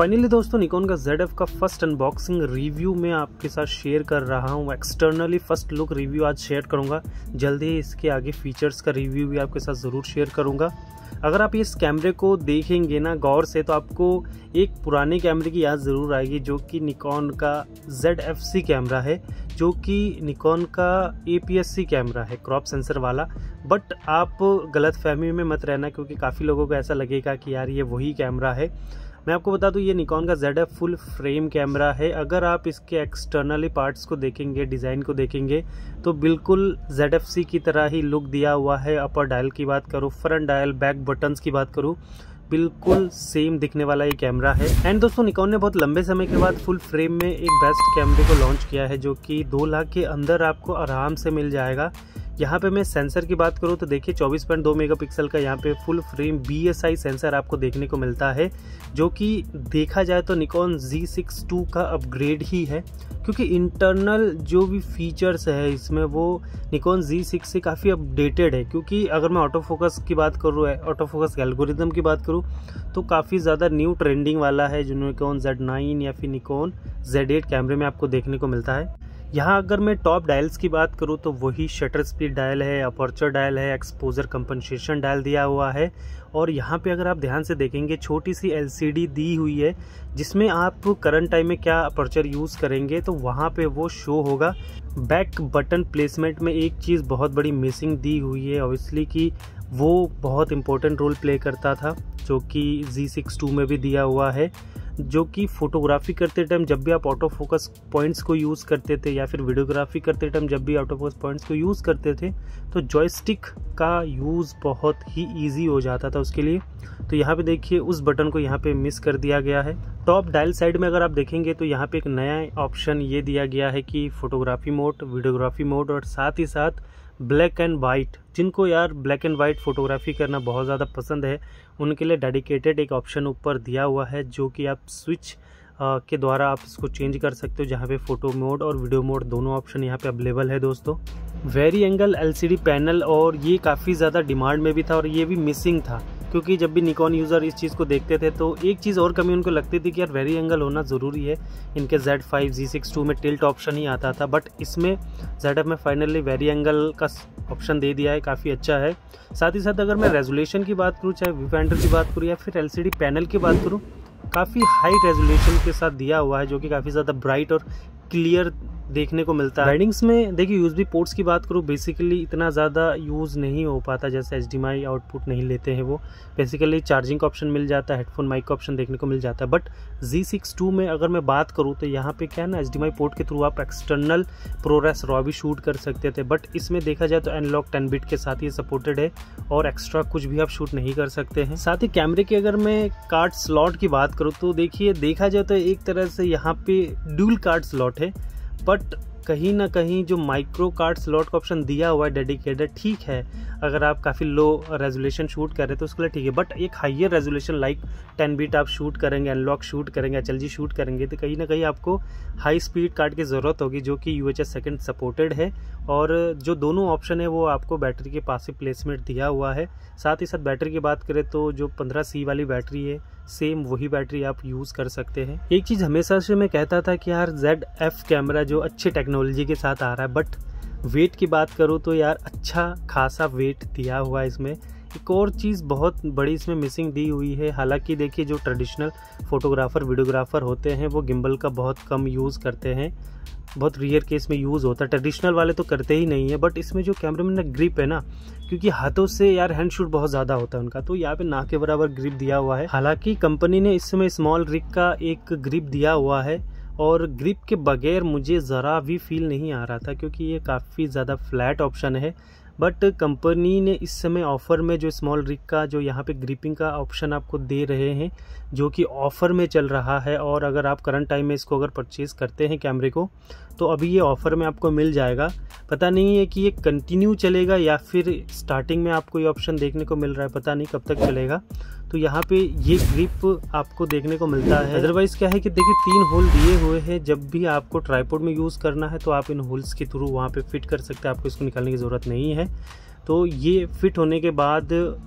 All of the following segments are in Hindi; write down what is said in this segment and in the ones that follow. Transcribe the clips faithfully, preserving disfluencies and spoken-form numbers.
फाइनली दोस्तों निकॉन का ज़ेड एफ का फर्स्ट अनबॉक्सिंग रिव्यू मैं आपके साथ शेयर कर रहा हूँ। एक्सटर्नली फर्स्ट लुक रिव्यू आज शेयर करूँगा। जल्दी ही इसके आगे फीचर्स का रिव्यू भी आपके साथ ज़रूर शेयर करूँगा। अगर आप इस कैमरे को देखेंगे ना गौर से तो आपको एक पुराने कैमरे की याद ज़रूर आएगी, जो कि निकॉन का ज़ेड एफ सी कैमरा है, जो कि निकॉन का A P S C camera है, क्रॉप सेंसर वाला। बट आप गलत फहमी में मत रहना, क्योंकि काफ़ी लोगों को ऐसा लगेगा कि यार ये वही कैमरा है। मैं आपको बता दूं ये निकॉन का Z F full frame camera है। अगर आप इसके एक्सटर्नली पार्ट्स को देखेंगे, डिज़ाइन को देखेंगे, तो बिल्कुल ज़ेड एफ सी की तरह ही लुक दिया हुआ है। अपर डायल की बात करूँ, फ्रंट डायल, बैक बटन्स की बात करूँ, बिल्कुल सेम दिखने वाला ये कैमरा है। एंड दोस्तों निकॉन ने बहुत लंबे समय के बाद फुल फ्रेम में एक बेस्ट कैमरे को लॉन्च किया है, जो कि दो लाख के अंदर आपको आराम से मिल जाएगा। यहाँ पे मैं सेंसर की बात करूँ तो देखिए चौबीस पॉइंट दो मेगापिक्सल का यहाँ पे full frame B S I sensor आपको देखने को मिलता है, जो कि देखा जाए तो निकॉन ज़ी सिक्स टू का अपग्रेड ही है। क्योंकि इंटरनल जो भी फीचर्स है इसमें वो निकॉन ज़ी सिक्स से काफ़ी अपडेटेड है। क्योंकि अगर मैं ऑटो फोकस की बात करूँ, ऑटो फोकस के एल्गोरिदम की बात करूँ, तो काफ़ी ज़्यादा न्यू ट्रेंडिंग वाला है, जो निकॉन ज़ेड नाइन या फिर निकॉन ज़ेड एट कैमरे में आपको देखने को मिलता है। यहाँ अगर मैं टॉप डायल्स की बात करूँ तो वही शटर स्पीड डायल है, अपर्चर डायल है, एक्सपोजर कंपनसेशन डायल दिया हुआ है। और यहाँ पे अगर आप ध्यान से देखेंगे छोटी सी एल सी डी दी हुई है, जिसमें आप करंट टाइम में क्या अपर्चर यूज़ करेंगे तो वहाँ पे वो शो होगा। बैक बटन प्लेसमेंट में एक चीज़ बहुत बड़ी मिसिंग दी हुई है, ऑब्वियसली कि वो बहुत इंपॉर्टेंट रोल प्ले करता था, जो कि ज़ी सिक्स टू में भी दिया हुआ है, जो कि फोटोग्राफी करते टाइम जब भी आप ऑटो फोकस पॉइंट्स को यूज़ करते थे या फिर वीडियोग्राफी करते टाइम जब भी ऑटो फोकस पॉइंट्स को यूज़ करते थे तो जॉयस्टिक का यूज़ बहुत ही इजी हो जाता था उसके लिए। तो यहाँ पे देखिए उस बटन को यहाँ पे मिस कर दिया गया है। टॉप डायल साइड में अगर आप देखेंगे तो यहाँ पे एक नया ऑप्शन ये दिया गया है कि फोटोग्राफी मोड, वीडियोग्राफी मोड और साथ ही साथ ब्लैक एंड वाइट। जिनको यार ब्लैक एंड वाइट फोटोग्राफी करना बहुत ज़्यादा पसंद है उनके लिए डेडिकेटेड एक ऑप्शन ऊपर दिया हुआ है, जो कि आप स्विच के द्वारा आप इसको चेंज कर सकते हो, जहाँ पे फोटो मोड और वीडियो मोड दोनों ऑप्शन यहाँ पे अवेलेबल है दोस्तों। Vari angle L C D panel, और ये काफ़ी ज़्यादा डिमांड में भी था और ये भी मिसिंग था, क्योंकि जब भी निकॉन यूज़र इस चीज़ को देखते थे तो एक चीज़ और कमी उनको लगती थी कि यार वेरी एंगल होना ज़रूरी है। इनके Z five, Z six two में टिल्ट ऑप्शन ही आता था, बट इसमें ज़ेड एफ में फाइनली वेरी एंगल का ऑप्शन दे दिया है, काफ़ी अच्छा है। साथ ही साथ अगर मैं रेजोल्यूशन की बात करूँ, चाहे व्यू फाइंडर की बात करूँ या फिर एल सी डी पैनल की बात करूँ, काफ़ी हाई रेजोल्यूशन के साथ दिया हुआ है, जो कि काफ़ी ज़्यादा ब्राइट और क्लियर देखने को मिलता है। राइडिंग्स में देखिए यूएसबी पोर्ट्स की बात करूँ, बेसिकली इतना ज़्यादा यूज़ नहीं हो पाता, जैसे H D M I output नहीं लेते हैं वो। बेसिकली चार्जिंग का ऑप्शन मिल जाता है, हेडफोन माइक का ऑप्शन देखने को मिल जाता है। बट ज़ी सिक्स टू में अगर मैं बात करूँ तो यहाँ पे क्या है ना, H D M I port के थ्रू आप एक्सटर्नल प्रोरेस रॉ भी शूट कर सकते थे, बट इसमें देखा जाए तो एनालॉग टेन बिट के साथ ये सपोर्टेड है और एक्स्ट्रा कुछ भी आप शूट नहीं कर सकते हैं। साथ ही कैमरे की अगर मैं कार्ड स्लॉट की बात करूँ तो देखिए देखा जाए तो एक तरह से यहाँ पे ड्यूल कार्ड स्लॉट है, बट कहीं ना कहीं जो माइक्रो कार्ड स्लॉट का ऑप्शन दिया हुआ है डेडिकेटेड, ठीक है अगर आप काफ़ी लो रेजोल्यूशन शूट कर रहे हैं तो उसके लिए ठीक है। बट एक higher resolution like ten bit आप शूट करेंगे, एनालॉग शूट करेंगे, एच एल जी शूट करेंगे, तो कहीं ना कहीं आपको हाई स्पीड कार्ड की ज़रूरत होगी, जो कि U H S second supported है। और जो दोनों ऑप्शन है वो आपको बैटरी के पास ही प्लेसमेंट दिया हुआ है। साथ ही साथ बैटरी की बात करें तो जो पंद्रह सी वाली बैटरी है, सेम वही बैटरी आप यूज़ कर सकते हैं। एक चीज़ हमेशा से मैं कहता था कि यार ज़ेड एफ कैमरा जो अच्छे टेक्नोलॉजी के साथ आ रहा है, बट वेट की बात करूँ तो यार अच्छा खासा वेट दिया हुआ है इसमें। एक और चीज़ बहुत बड़ी इसमें मिसिंग दी हुई है। हालांकि देखिए जो ट्रेडिशनल फोटोग्राफर वीडियोग्राफर होते हैं वो गिम्बल का बहुत कम यूज़ करते हैं, बहुत रेयर केस में यूज़ होता है, ट्रेडिशनल वाले तो करते ही नहीं है। बट इसमें जो कैमरे में ना ग्रिप है ना, क्योंकि हाथों से यार हैंड शूट बहुत ज़्यादा होता है उनका, तो यहाँ पे ना के बराबर ग्रिप दिया हुआ है। हालांकि कंपनी ने इस समय स्मॉल रिग का एक ग्रिप दिया हुआ है, और ग्रिप के बगैर मुझे ज़रा भी फील नहीं आ रहा था, क्योंकि ये काफ़ी ज़्यादा फ्लैट ऑप्शन है। बट कंपनी ने इस समय ऑफ़र में जो स्मॉल रिग का जो यहाँ पे ग्रिपिंग का ऑप्शन आपको दे रहे हैं, जो कि ऑफ़र में चल रहा है, और अगर आप करंट टाइम में इसको अगर परचेज़ करते हैं कैमरे को तो अभी ये ऑफ़र में आपको मिल जाएगा। पता नहीं है कि ये कंटिन्यू चलेगा या फिर स्टार्टिंग में आपको ये ऑप्शन देखने को मिल रहा है, पता नहीं कब तक चलेगा। तो यहाँ पे ये ग्रिप आपको देखने को मिलता है। अदरवाइज़ क्या है कि देखिए तीन होल दिए हुए हैं, जब भी आपको ट्राइपॉड में यूज़ करना है तो आप इन होल्स के थ्रू वहाँ पे फिट कर सकते हैं, आपको इसको निकालने की ज़रूरत नहीं है। तो ये फिट होने के बाद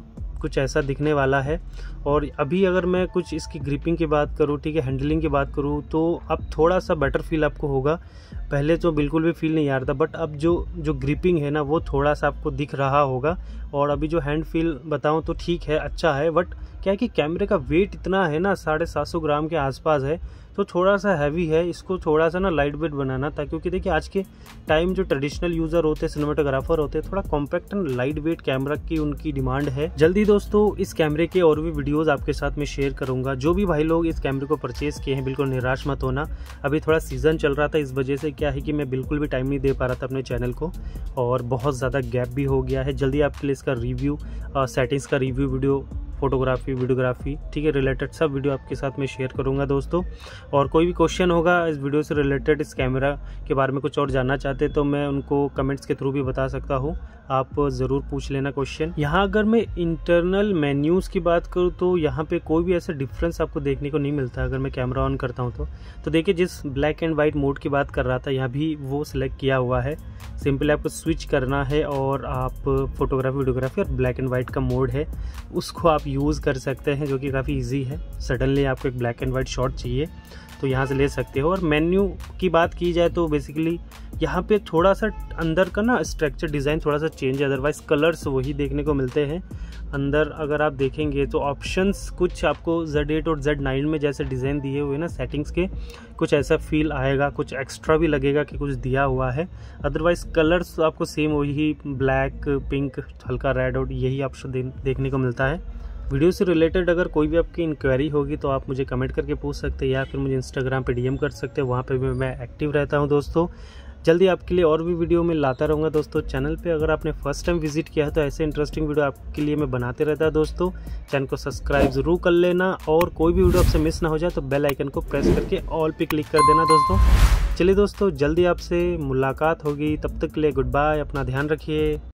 कुछ ऐसा दिखने वाला है। और अभी अगर मैं कुछ इसकी ग्रिपिंग की बात करूँ, ठीक है, हैंडलिंग की बात करूँ, तो अब थोड़ा सा बेटर फील आपको होगा। पहले तो बिल्कुल भी फील नहीं आ रहा था, बट अब जो जो ग्रिपिंग है ना वो थोड़ा सा आपको दिख रहा होगा। और अभी जो हैंड फील बताऊँ तो ठीक है, अच्छा है। बट क्या है कि कैमरे का वेट इतना है ना, साढ़े सात सौ ग्राम के आसपास है, तो थोड़ा सा हैवी है। इसको थोड़ा सा ना लाइट वेट बनाना था, क्योंकि देखिए आज के टाइम जो ट्रेडिशनल यूज़र होते हैं, सिनेमाटोग्राफर होते हैं, थोड़ा compact and light weight camera की उनकी डिमांड है। जल्दी दोस्तों इस कैमरे के और भी वीडियोस आपके साथ में शेयर करूंगा। जो भी भाई लोग इस कैमरे को परचेज़ किए हैं, बिल्कुल निराश मत होना। अभी थोड़ा सीज़न चल रहा था, इस वजह से क्या है कि मैं बिल्कुल भी टाइम नहीं दे पा रहा था अपने चैनल को, और बहुत ज़्यादा गैप भी हो गया है। जल्दी आपके लिए इसका रिव्यू, सेटिंग्स का रिव्यू वीडियो, फोटोग्राफी, वीडियोग्राफी, ठीक है, रिलेटेड सब वीडियो आपके साथ में शेयर करूंगा दोस्तों। और कोई भी क्वेश्चन होगा इस वीडियो से रिलेटेड, इस कैमरा के बारे में कुछ और जानना चाहते तो मैं उनको कमेंट्स के थ्रू भी बता सकता हूँ, आप ज़रूर पूछ लेना क्वेश्चन। यहाँ अगर मैं इंटरनल मेन्यूज़ की बात करूँ तो यहाँ पे कोई भी ऐसा डिफरेंस आपको देखने को नहीं मिलता। अगर मैं कैमरा ऑन करता हूँ तो तो देखिए, जिस ब्लैक एंड वाइट मोड की बात कर रहा था, यहाँ भी वो सिलेक्ट किया हुआ है। सिंपली आपको स्विच करना है और आप फोटोग्राफी, वीडियोग्राफी और ब्लैक एंड वाइट का मोड है, उसको आप यूज़ कर सकते हैं, जो कि काफ़ी ईजी है। सडनली आपको एक ब्लैक एंड वाइट शॉट चाहिए तो यहाँ से ले सकते हो। और मेन्यू की बात की जाए तो बेसिकली यहाँ पे थोड़ा सा अंदर का ना स्ट्रक्चर डिज़ाइन थोड़ा सा चेंज है, अदरवाइज कलर्स वही देखने को मिलते हैं। अंदर अगर आप देखेंगे तो ऑप्शंस कुछ आपको ज़ेड एट और ज़ेड नाइन में जैसे डिज़ाइन दिए हुए ना सेटिंग्स के, कुछ ऐसा फील आएगा, कुछ एक्स्ट्रा भी लगेगा कि कुछ दिया हुआ है। अदरवाइज कलर्स आपको सेम वही ब्लैक, पिंक, हल्का रेड और यही ऑप्शन दे, देखने को मिलता है। वीडियो से रिलेटेड अगर कोई भी आपकी इंक्वायरी होगी तो आप मुझे कमेंट करके पूछ सकते हैं, या फिर मुझे इंस्टाग्राम पे डीएम कर सकते हैं, वहाँ पे भी मैं एक्टिव रहता हूँ दोस्तों। जल्दी आपके लिए और भी वीडियो में लाता रहूँगा दोस्तों। चैनल पे अगर आपने फर्स्ट टाइम विजिट किया है तो ऐसे इंटरेस्टिंग वीडियो आपके लिए मैं बनाते रहता है दोस्तों। चैनल को सब्सक्राइब ज़रूर कर लेना, और कोई भी वीडियो आपसे मिस ना हो जाए तो बेल आइकन को प्रेस करके ऑल पे क्लिक कर देना दोस्तों। चलिए दोस्तों, जल्दी आपसे मुलाकात होगी, तब तक के लिए गुड बाय, अपना ध्यान रखिए।